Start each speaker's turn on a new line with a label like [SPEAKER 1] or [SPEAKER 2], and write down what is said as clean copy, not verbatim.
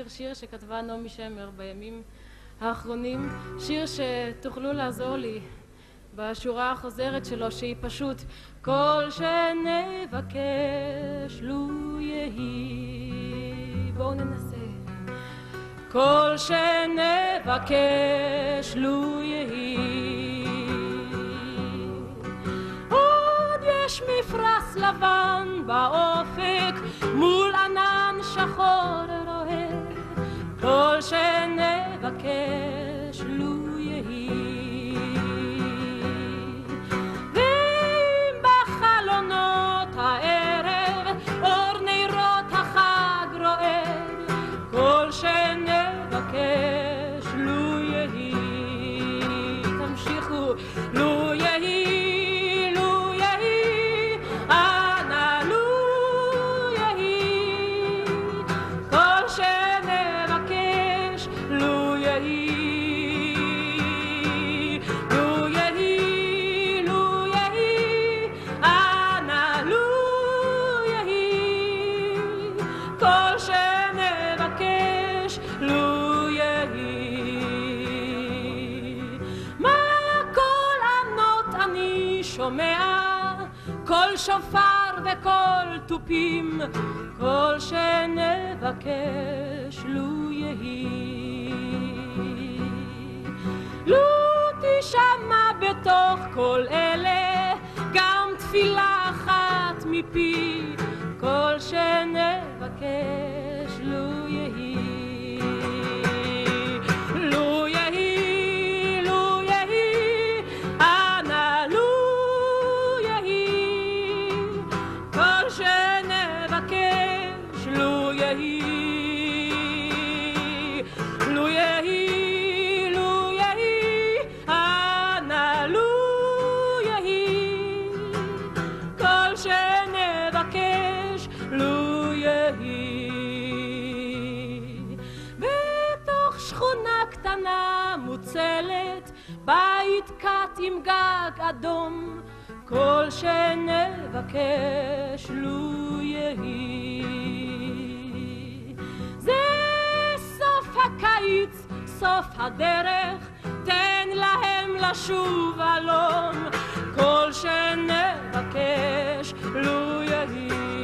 [SPEAKER 1] ספר שיר שכתבה נעמי שמר בימים האחרונים, שיר שתוכלו לעזור לי בשורה החוזרת שלו, שהיא פשוט כל שנבקש לו יהי. בואו ננסה. כל שנבקש לו יהי. עוד יש מפרש לבן באופק מול ענן שחור רועד, כל שנבקש לו יהי. ואם בחלונות הערב אור נרות החג רועד, כל שנבקש לו יהי. תמשיכו. לו יהי, לו יהי, אנא לו יהי. כל שנבקש לו יהי. לו יהי, לו יהי, אנא לו יהי. כל שנבקש לו יהי. מה כל ענות אני שומע, כל שופר וכל תופים, כל שנבקש לו יהי. לו תשמע בתוך כל אלה גם תפילה אחת מפי, כל שנבקש לו יהי. לו יהי, לו יהי, אנא לו יהי. כל שנבקש לו יהי. לו יהי, לו יהי, אנא לו יהי. כל שנבקש לו יהי. בתוך שכונה קטנה מוצלת, בית קט עם גג אדום, כל שנבקש לו יהי. זה סוף הקיץ, סוף הדרך, תן להם לשוב אלון, כל שנבקש לו יהי.